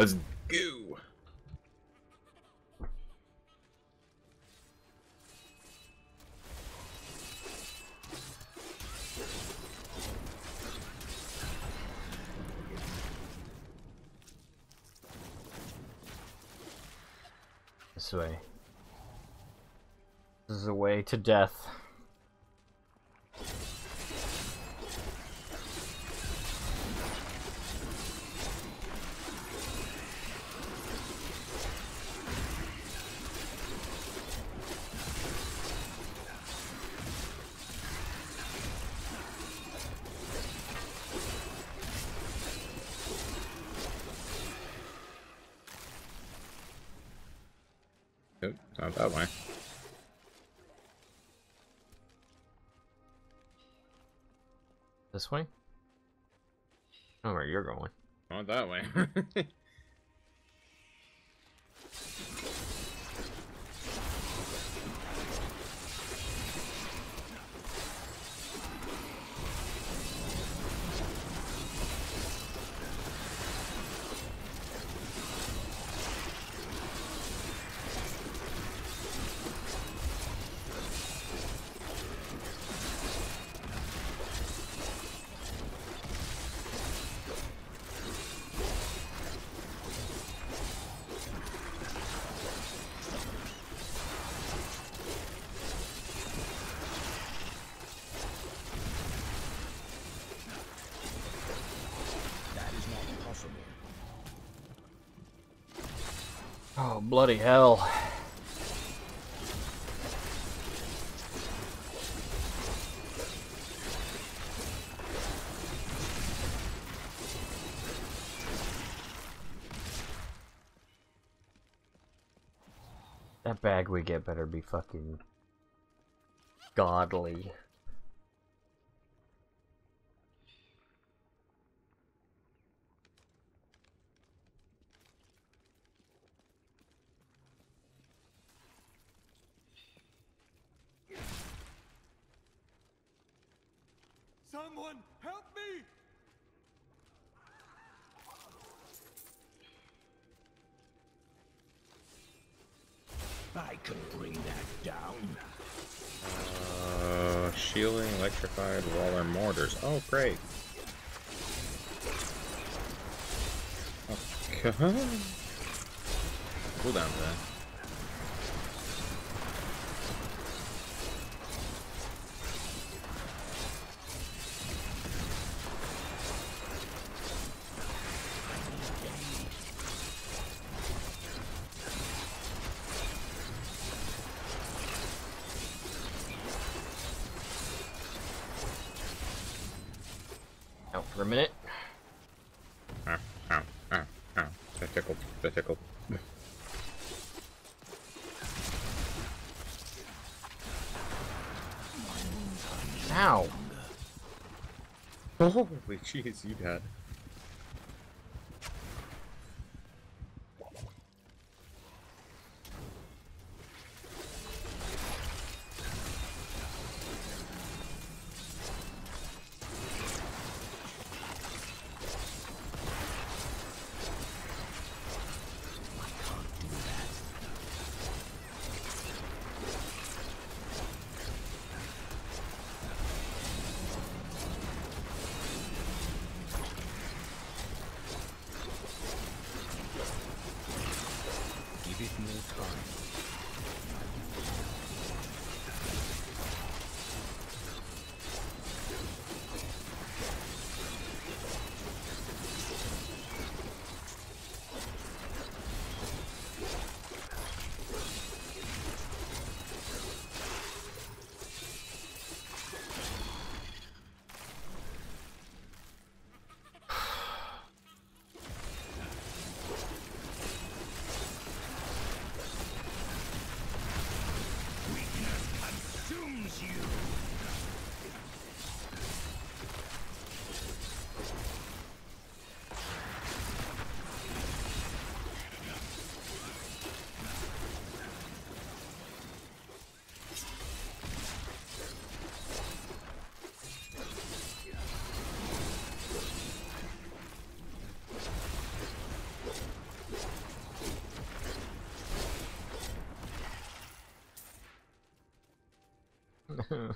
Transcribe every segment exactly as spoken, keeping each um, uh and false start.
Let's go. This way. This is a way to death. Nope, not that way. This way? I don't know where you're going. Not that way. Oh, bloody hell. That bag we get better be fucking godly. Someone help me! I can bring that down. Uh, shielding, electrified, waller, mortars. Oh, great. Okay. Cool down to that. Out for a minute. Ow, ow, ow, ow. That tickled. That tickled. Ow! Holy jeez, you got.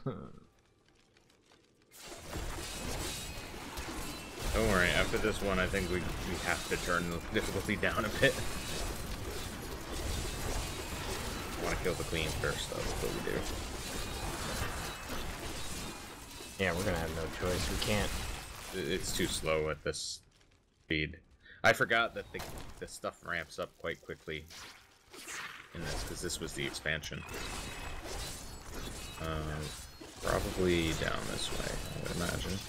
Don't worry, after this one, I think we, we have to turn the difficulty down a bit. I want to kill the queen first, though, before we do. Yeah, we're gonna have no choice. We can't. It's too slow at this speed. I forgot that the, the stuff ramps up quite quickly in this, because this was the expansion. Um, probably down this way, I would imagine.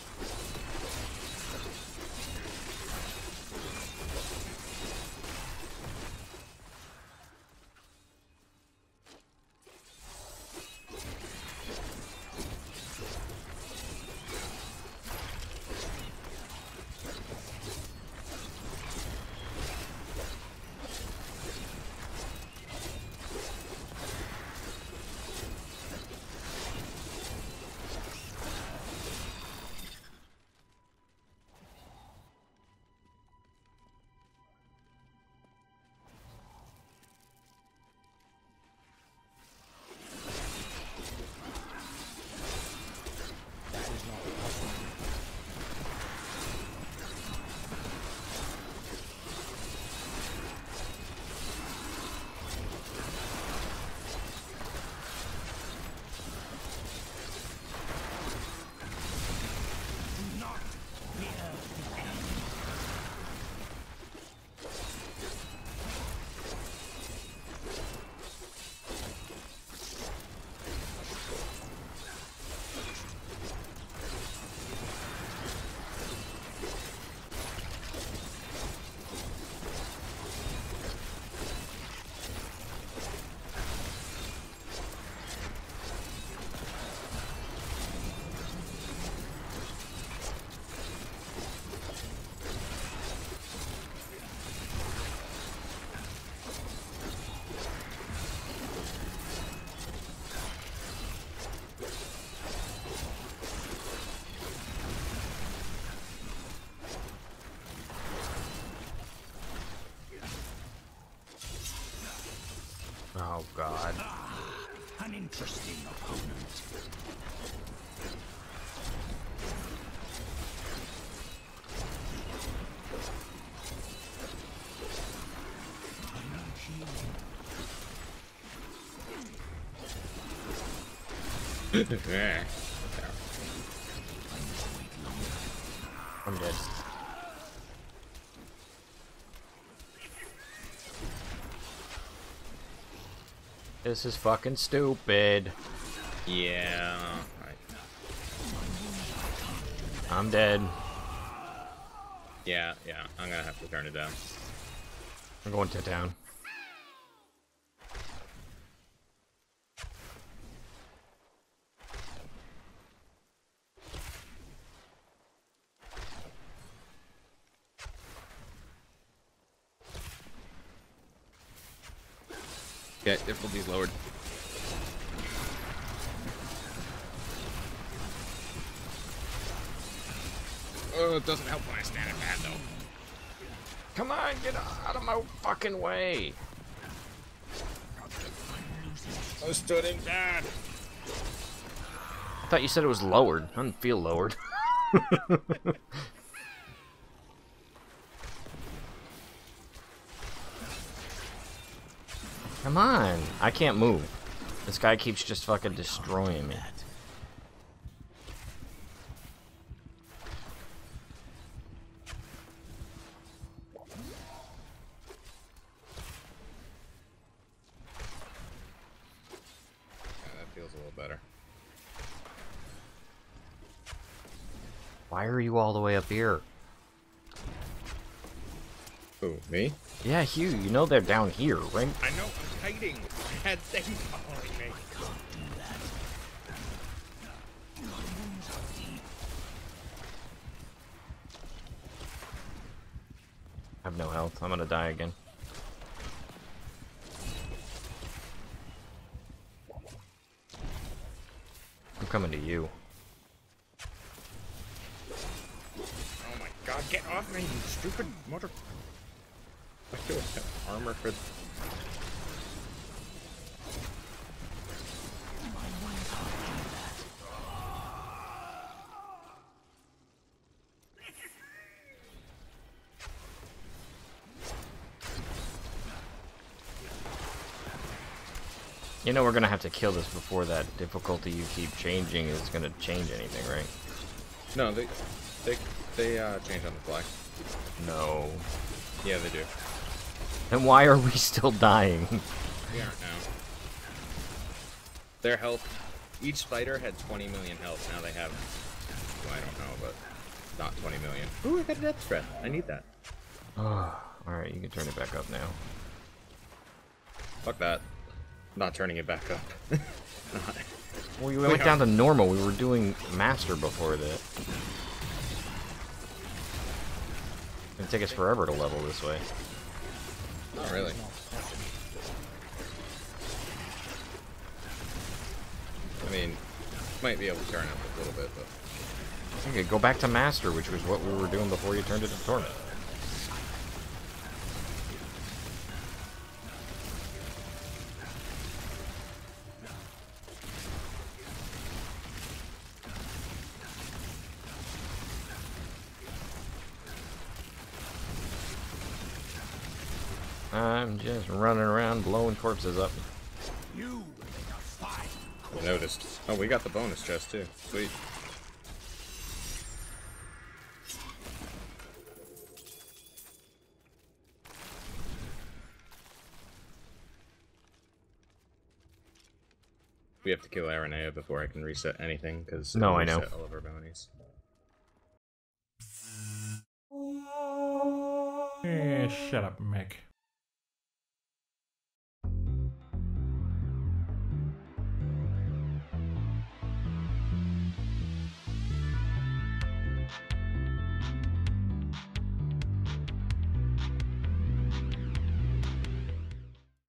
Oh god. Ah, an interesting opponent. Yeah. I'm dead. This is fucking stupid. Yeah. Right. I'm dead. Yeah, yeah. I'm gonna have to turn it down. I'm going to town. Yeah, difficulty's lowered. Oh, it doesn't help when I stand in bad, though. Come on, get out of my fucking way. I stood in bad. I thought you said it was lowered. I didn't feel lowered. Come on. I can't move. This guy keeps just fucking destroying me. Feels a little better. Why are you all the way up here? Who, me? Yeah, Hugh, you know they're down here, right? I know, I'm hiding. I had things following me. I have no health. I'm gonna die again. I'm coming to you. Oh my god, get off me, you stupid mother... I do have armor for... You know we're gonna have to kill this before that difficulty you keep changing is gonna change anything, right? No, they they they uh, change on the fly. No. Yeah, they do. Then why are we still dying? We aren't now. Their health, each fighter had twenty million health. Now they have, well, I don't know, but not twenty million. Ooh, I got a death threat. I need that. Alright, you can turn it back up now. Fuck that. Not turning it back up. Well, we went down to normal. We were doing master before that. It'd take us forever to level this way. Not really. I mean, might be able to turn it up a little bit, but... Okay, go back to master, which was what we were doing before you turned it to torment. I'm just running around blowing corpses up. You fight. I noticed. Oh, we got the bonus chest too. Sweet. We have to kill Aranea before I can reset anything, because No, I know. all of our bounties. Eh, shut up, Mick.